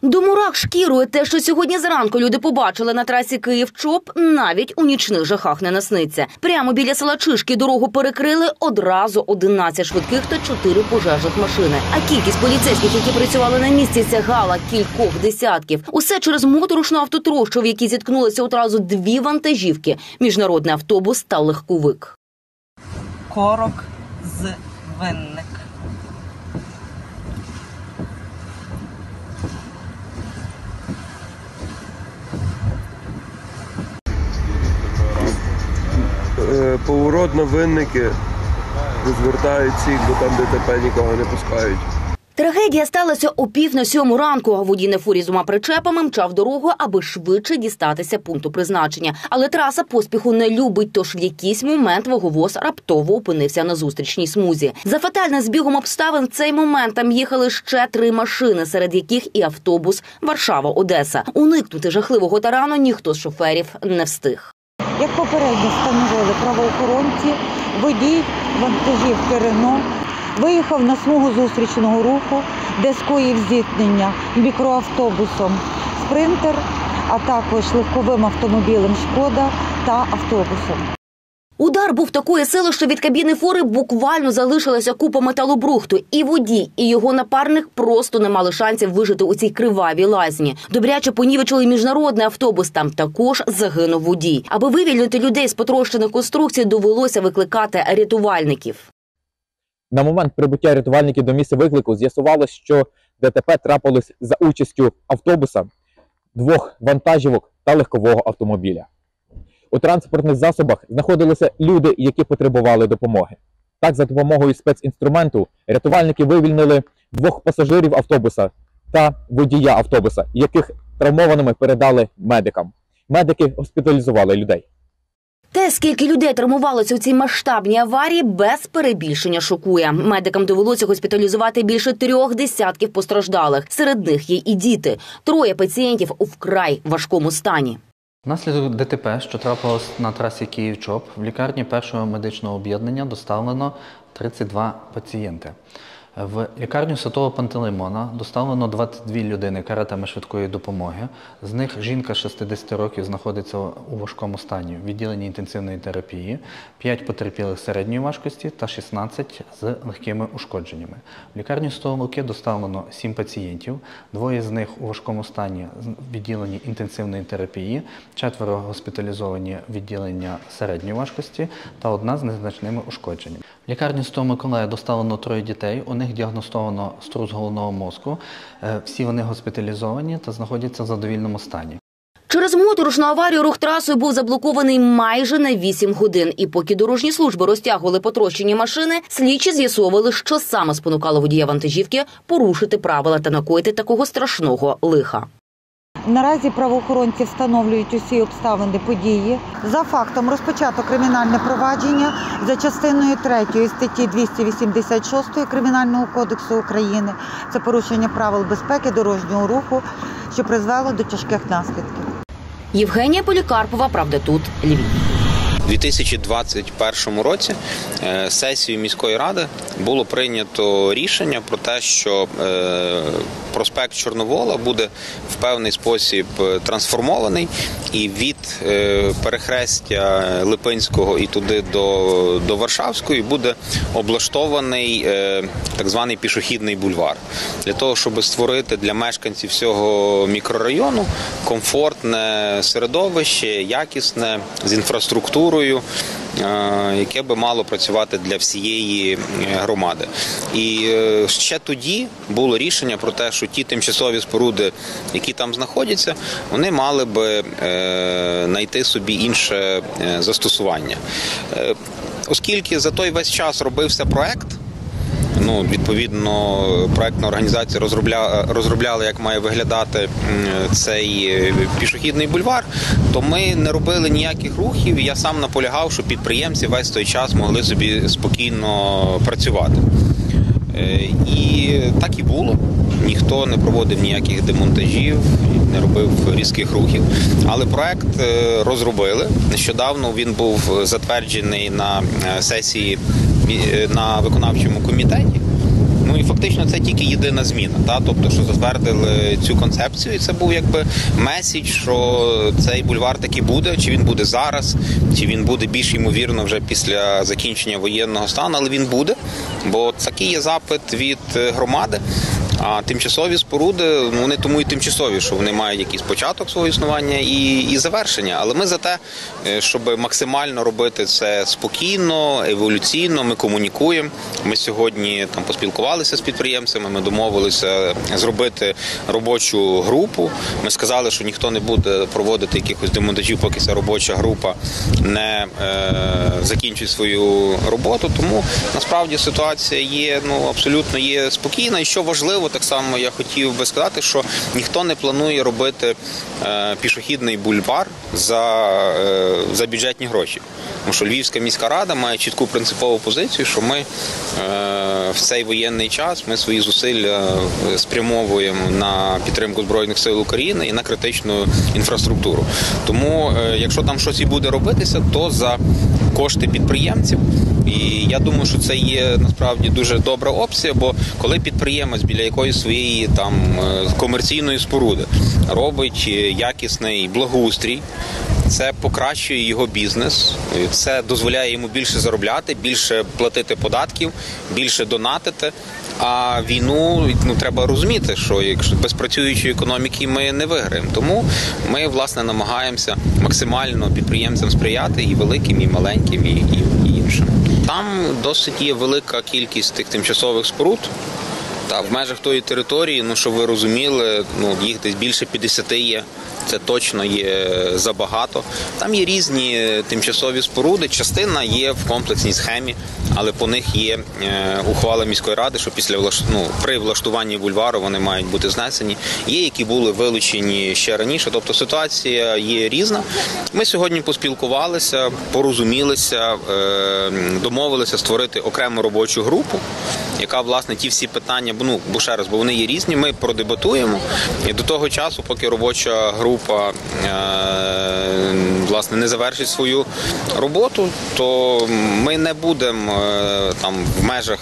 До мурах шкірою те, що сьогодні зранку люди побачили на трасі Київ-Чоп, навіть у нічних жахах не насниться. Прямо біля села Чишки дорогу перекрили одразу 11 швидких та 4 пожежних машини. А кількість поліцейських, які працювали на місці, сягала кількох десятків. Усе через моторошну автотрощу, в якій зіткнулися одразу 2 вантажівки – міжнародний автобус та легковик. Корок з Винник. Поворот на Винники, розвертають всіх, бо там ДТП нікого не пускають. Трагедія сталася о 6:45 ранку. Водій на фурі з 2 причепами мчав дорогу, аби швидше дістатися пункту призначення. Але траса поспіху не любить, тож в якийсь момент ваговоз раптово опинився на зустрічній смузі. За фатальним збігом обставин в цей момент там їхали ще 3 машини, серед яких і автобус Варшава-Одеса. Уникнути жахливого тарану ніхто з шоферів не встиг. Як попередньо встановили правоохоронці, водій вантажівки «Рено» виїхав на смугу зустрічного руху, де скоїв зіткнення мікроавтобусом «Спринтер», а також легковим автомобілем «Шкода» та автобусом. Удар був такої сили, що від кабіни фури буквально залишилася купа металобрухту. І водій, і його напарник просто не мали шансів вижити у цій кривавій лазні. Добряче понівечили міжнародний автобус, там також загинув водій. Аби вивільнити людей з потрощених конструкцій, довелося викликати рятувальників. На момент прибуття рятувальників до місця виклику з'ясувалося, що ДТП трапилось за участю автобуса, 2 вантажівок та легкового автомобіля. У транспортних засобах знаходилися люди, які потребували допомоги. Так, за допомогою спецінструменту рятувальники вивільнили 2 пасажирів автобуса та водія автобуса, яких травмованими передали медикам. Медики госпіталізували людей. Те, скільки людей травмувалося у цій масштабній аварії, без перебільшення шокує. Медикам довелося госпіталізувати більше 3 десятків постраждалих. Серед них є і діти. 3 пацієнтів у вкрай важкому стані. Внаслідок ДТП, що трапилось на трасі Київ-Чоп, в лікарні першого медичного об'єднання доставлено 32 пацієнти. В лікарню Святого Пантелеймона доставлено 22 людини каретами швидкої допомоги. З них жінка 60 років знаходиться у важкому стані в відділенні інтенсивної терапії, 5 потерпілих середньої важкості та 16 з легкими ушкодженнями. В лікарню Святого Луки доставлено 7 пацієнтів, 2 з них у важкому стані в відділенні інтенсивної терапії, 4 госпіталізовані в відділення середньої важкості та 1 з незначними ушкодженнями. В лікарню Святого Миколая доставлено 3 дітей, у них діагностовано струс головного мозку. Всі вони госпіталізовані та знаходяться в задовільному стані. Через моторошну аварію рух трасою був заблокований майже на 8 годин. І поки дорожні служби розтягували потрощені машини, слідчі з'ясовували, що саме спонукало водія вантажівки порушити правила та накоїти такого страшного лиха. Наразі правоохоронці встановлюють усі обставини події. За фактом розпочато кримінальне провадження за частиною 3 статті 286 Кримінального кодексу України. Це порушення правил безпеки дорожнього руху, що призвело до тяжких наслідків. Євгенія Полікарпова, «Правда тут», Львів. У 2021 році сесією міської ради було прийнято рішення про те, що проспект Чорновола буде в певний спосіб трансформований і від перехрестя Липинського і туди до Варшавської буде облаштований так званий пішохідний бульвар. Для того, щоб створити для мешканців всього мікрорайону комфортне середовище, якісне, з інфраструктурою, яке би мало працювати для всієї громади. І ще тоді було рішення про те, що ті тимчасові споруди, які там знаходяться, вони мали би знайти собі інше застосування. Оскільки за той весь час робився проект, відповідно, проектна організація розробляла, як має виглядати цей пішохідний бульвар, то ми не робили ніяких рухів, і я сам наполягав, щоб підприємці весь той час могли собі спокійно працювати. І так і було. Ніхто не проводив ніяких демонтажів, не робив різких рухів. Але проект розробили. Нещодавно він був затверджений на сесії на виконавчому комітеті. Ну і фактично це тільки єдина зміна, тобто, що затвердили цю концепцію, і це був якби меседж, що цей бульвар таки буде, чи він буде зараз, чи він буде більш ймовірно вже після закінчення воєнного стану, але він буде, бо такий є запит від громади. А тимчасові споруди, вони тому і тимчасові, що вони мають якийсь початок свого існування і завершення. Але ми за те, щоб максимально робити це спокійно, еволюційно, ми комунікуємо. Ми сьогодні там поспілкувалися з підприємцями, ми домовилися зробити робочу групу. Ми сказали, що ніхто не буде проводити якихось демонтажів, поки ця робоча група не закінчить свою роботу. Тому насправді ситуація є, абсолютно є спокійна. І що важливо, так само я хотів би сказати, що ніхто не планує робити пішохідний бульвар за бюджетні гроші. Тому що Львівська міська рада має чітку принципову позицію, що ми в цей воєнний час ми свої зусилля спрямовуємо на підтримку Збройних сил України і на критичну інфраструктуру. Тому, якщо там щось і буде робитися, то за кошти підприємців. І я думаю, що це є насправді дуже добра опція, бо коли підприємець біля якоїсь своєї там комерційної споруди робить якісний благоустрій, це покращує його бізнес, це дозволяє йому більше заробляти, більше платити податків, більше донатити. А війну треба розуміти, що якщо без працюючої економіки ми не виграємо. Тому ми, власне, намагаємося максимально підприємцям сприяти, і великим, і маленьким, і іншим. Там досить є велика кількість тих тимчасових споруд. В межах тої території, щоб ви розуміли, їх десь більше 50 є. Це точно є забагато. Там є різні тимчасові споруди, частина є в комплексній схемі, але по них є ухвала міської ради, що при влаштуванні бульвару вони мають бути знесені. Є, які були вилучені ще раніше, тобто ситуація є різна. Ми сьогодні поспілкувалися, порозумілися, домовилися створити окрему робочу групу, яка, власне, ті всі питання, бо вони є різні, ми продебатуємо. І до того часу, поки робоча група, власне, не завершить свою роботу, то ми не будемо там в межах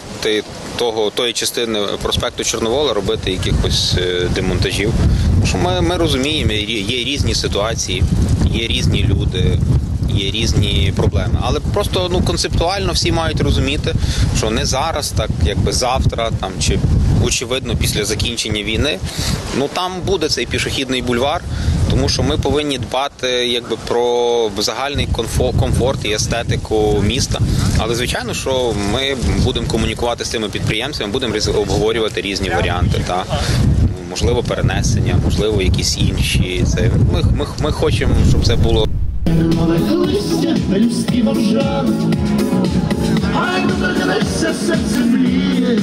тої частини проспекту Чорновола робити якихось демонтажів. Тому що ми розуміємо, є різні ситуації, є різні люди, є різні проблеми. Але просто концептуально всі мають розуміти, що не зараз, так якби завтра, чи очевидно після закінчення війни, там буде цей пішохідний бульвар, тому що ми повинні дбати про загальний комфорт і естетику міста. Але, звичайно, що ми будемо комунікувати з цими підприємцями, будемо обговорювати різні варіанти. Можливо, перенесення, можливо, якісь інші. Ми хочемо, щоб це було. Листя, пелюстки мовжан, ай, доторкнешся, серце мліє,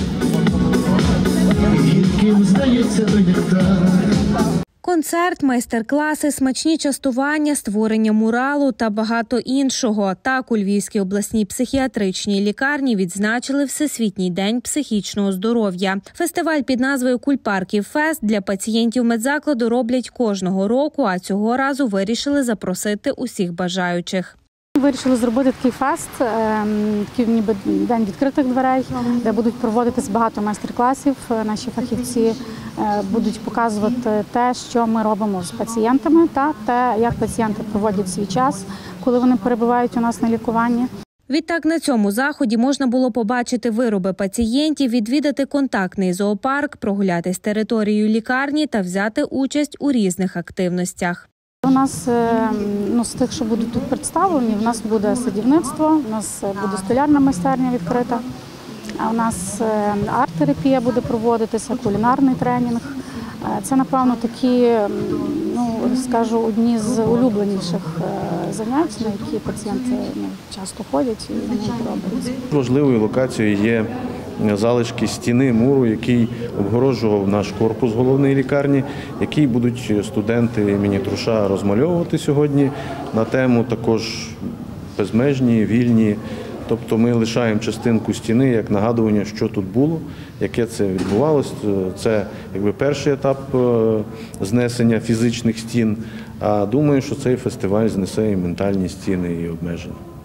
гірким здається той нектар. Концерт, майстер-класи, смачні частування, створення муралу та багато іншого. Так у Львівській обласній психіатричній лікарні відзначили Всесвітній день психічного здоров'я. Фестиваль під назвою «Кульпарків Фест» для пацієнтів медзакладу роблять кожного року, а цього разу вирішили запросити усіх бажаючих. Вирішили зробити такий фест, такий ніби день відкритих дверей, де будуть проводитись багато майстер-класів. Наші фахівці будуть показувати те, що ми робимо з пацієнтами, та те, як пацієнти проводять свій час, коли вони перебувають у нас на лікуванні. Відтак на цьому заході можна було побачити вироби пацієнтів, відвідати контактний зоопарк, прогулятись територією лікарні та взяти участь у різних активностях. У нас з тих, що будуть тут представлені, у нас буде садівництво, у нас буде столярна майстерня відкрита, а у нас арт-терапія буде проводитися, кулінарний тренінг. Це, напевно, такі, скажу, одні з улюбленіших занять, на які пацієнти часто ходять і вони подобаються. Важливою локацією є залишки стіни муру, який обгороджував наш корпус головної лікарні, який будуть студенти імені Труша розмальовувати сьогодні на тему також безмежні, вільні. Тобто ми лишаємо частинку стіни як нагадування, що тут було, яке це відбувалося. Це перший етап знесення фізичних стін, а думаю, що цей фестиваль знесе і ментальні стіни, і обмеження.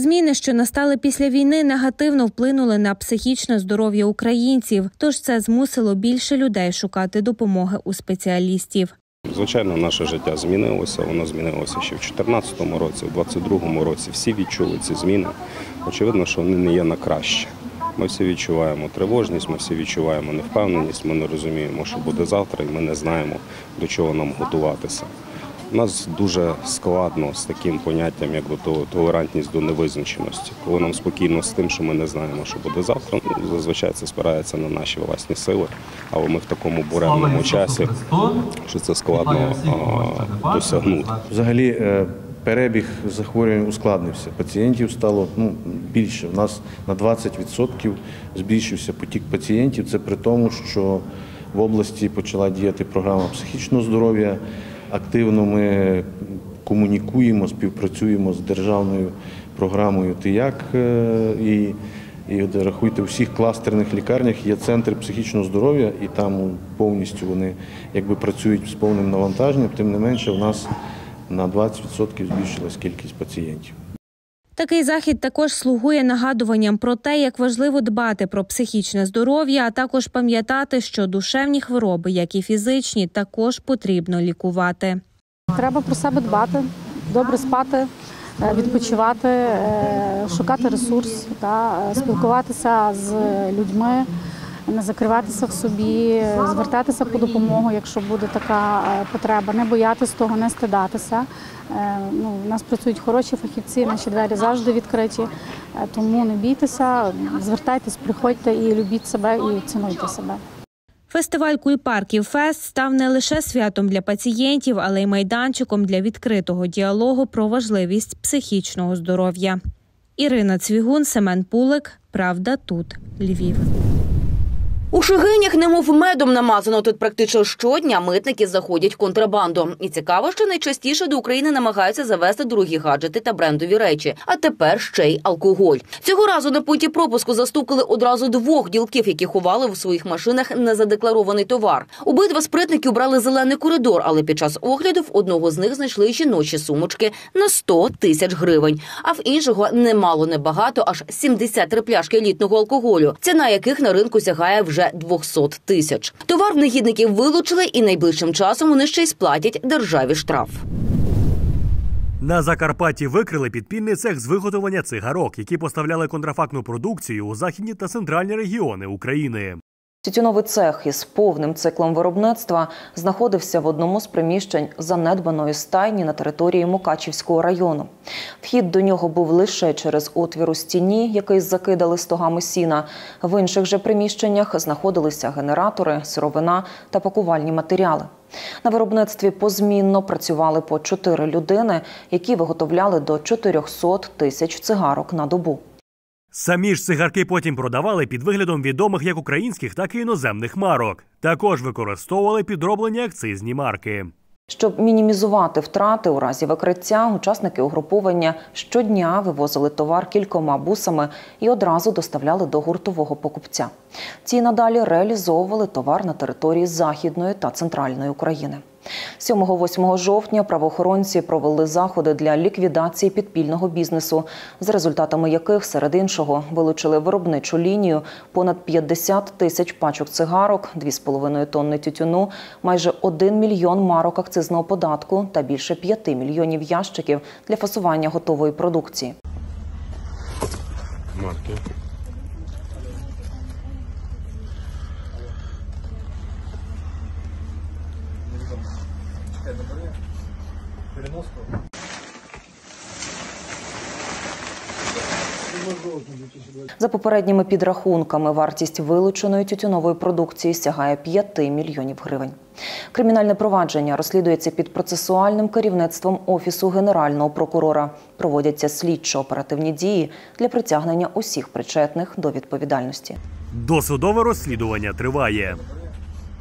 Зміни, що настали після війни, негативно вплинули на психічне здоров'я українців, тож це змусило більше людей шукати допомоги у спеціалістів. Звичайно, наше життя змінилося, воно змінилося ще в 2014 році, в 2022 році. Всі відчули ці зміни. Очевидно, що вони не є на краще. Ми всі відчуваємо тривожність, ми всі відчуваємо невпевненість, ми не розуміємо, що буде завтра, і ми не знаємо, до чого нам готуватися. У нас дуже складно з таким поняттям, як толерантність до невизначеності. Коли нам спокійно з тим, що ми не знаємо, що буде завтра, зазвичай це спирається на наші власні сили, але ми в такому буремному часі, що це складно досягнути. Взагалі перебіг захворювань ускладнився. Пацієнтів стало більше. У нас на 20% збільшився потік пацієнтів. Це при тому, що в області почала діяти програма психічного здоров'я. Активно ми комунікуємо, співпрацюємо з державною програмою ТИЯК. І рахуйте, у всіх кластерних лікарнях є центр психічного здоров'я, і там повністю вони працюють з повним навантаженням. Тим не менше, у нас на 20% збільшилась кількість пацієнтів. Такий захід також слугує нагадуванням про те, як важливо дбати про психічне здоров'я, а також пам'ятати, що душевні хвороби, як і фізичні, також потрібно лікувати. Треба про себе дбати, добре спати, відпочивати, шукати ресурс, спілкуватися з людьми, не закриватися в собі, звертатися по допомогу, якщо буде така потреба, не боятися того, не стидатися. У нас працюють хороші фахівці, наші двері завжди відкриті, тому не бійтеся, звертайтесь, приходьте і любіть себе, і цінуйте себе. Фестиваль Кульпарків Фест став не лише святом для пацієнтів, але й майданчиком для відкритого діалогу про важливість психічного здоров'я. Ірина Цвігун, Семен Пулик. Правда тут, Львів. У Шегинях немов медом намазано. Тут практично щодня митники заходять контрабандою. І цікаво, що найчастіше до України намагаються завезти дорогі гаджети та брендові речі. А тепер ще й алкоголь. Цього разу на пункті пропуску застукали одразу 2 ділків, які ховали в своїх машинах незадекларований товар. Обидва спритники обрали зелений коридор, але під час огляду в одного з них знайшли жіночі сумочки на 100 тисяч гривень. А в іншого немало небагато, аж 73 пляшки елітного алкоголю, ціна яких на ринку сягає вже 200 тисяч. Товар в негідників вилучили і найближчим часом вони ще й сплатять державі штраф. На Закарпатті викрили підпільний цех з виготовлення цигарок, які поставляли контрафактну продукцію у західні та центральні регіони України. Тютюновий цех із повним циклом виробництва знаходився в одному з приміщень занедбаної стайні на території Мукачівського району. Вхід до нього був лише через отвір у стіні, який закидали стогами сіна. В інших же приміщеннях знаходилися генератори, сировина та пакувальні матеріали. На виробництві позмінно працювали по 4 людини, які виготовляли до 400 тисяч цигарок на добу. Самі ж цигарки потім продавали під виглядом відомих як українських, так і іноземних марок. Також використовували підроблені акцизні марки. Щоб мінімізувати втрати у разі викриття, учасники угруповання щодня вивозили товар кількома бусами і одразу доставляли до гуртового покупця. Ті надалі реалізовували товар на території Західної та Центральної України. 7-8 жовтня правоохоронці провели заходи для ліквідації підпільного бізнесу, з результатами яких, серед іншого, вилучили виробничу лінію, понад 50 тисяч пачок цигарок, 2,5 тонни тютюну, майже 1 мільйон марок акцизного податку та більше 5 мільйонів ящиків для фасування готової продукції. За попередніми підрахунками, вартість вилученої тютюнової продукції сягає 5 мільйонів гривень. Кримінальне провадження розслідується під процесуальним керівництвом Офісу Генерального прокурора. Проводяться слідчо-оперативні дії для притягнення усіх причетних до відповідальності. Досудове розслідування триває.